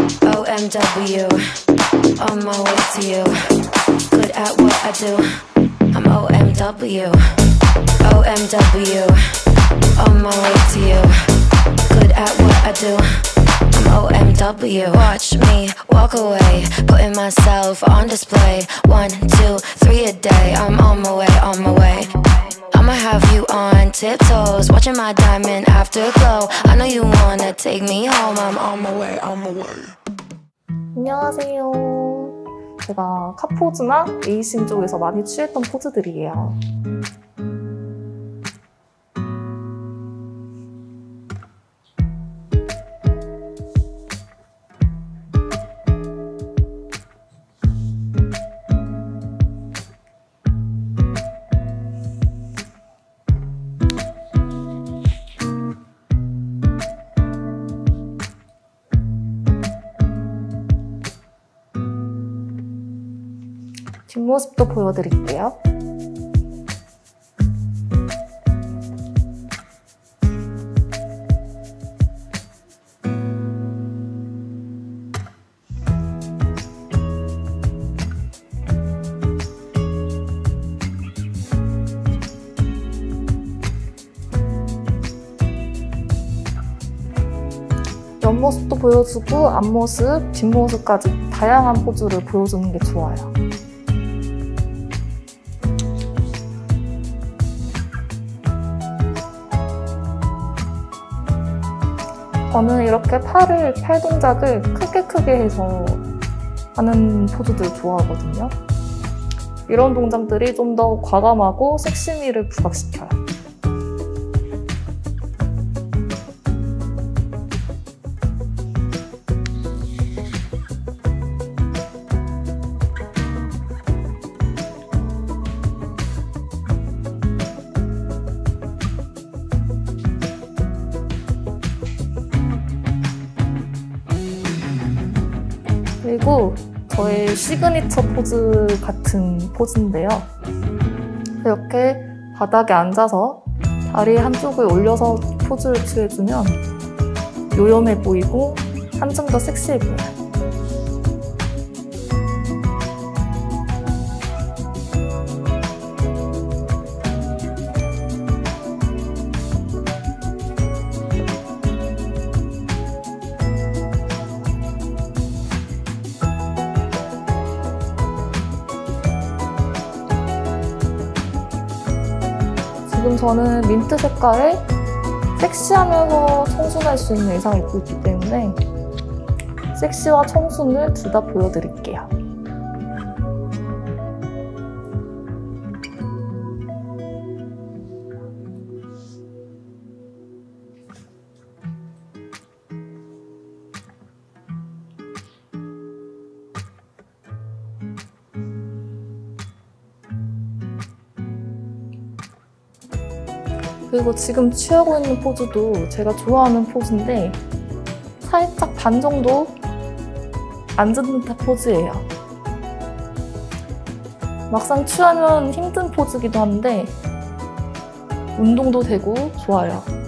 OMW, on my way to you. Good at what I do, I'm OMW. OMW, on my way to you. Good at what I do, I'm OMW. Watch me walk away, putting myself on display. 1, 2, 3 a day, I'm on my way, on my way. I'ma have you on tiptoes, watching my diamond afterglow. I know you wanna take me home, I'm on my way, on my way. 안녕하세요. 제가 카포즈나 에이신 쪽에서 많이 취했던 포즈들이에요. 뒷모습도 보여드릴게요. 옆모습도 보여주고 앞모습, 뒷모습까지 다양한 포즈를 보여주는 게 좋아요. 저는 이렇게 팔 동작을 크게 해서 하는 포즈들 좋아하거든요. 이런 동작들이 좀 더 과감하고 섹시미를 부각시켜요. 그리고 저의 시그니처 포즈 같은 포즈인데요. 이렇게 바닥에 앉아서 다리 한쪽을 올려서 포즈를 취해주면 요염해 보이고 한층 더 섹시해 보여요. 지금 저는 민트 색깔의 섹시하면서 청순할 수 있는 의상을 입고 있기 때문에 섹시와 청순을 둘 다 보여드릴게요. 그리고 지금 취하고 있는 포즈도 제가 좋아하는 포즈인데 살짝 반 정도 앉은 듯한 포즈예요. 막상 취하면 힘든 포즈기도 한데 운동도 되고 좋아요.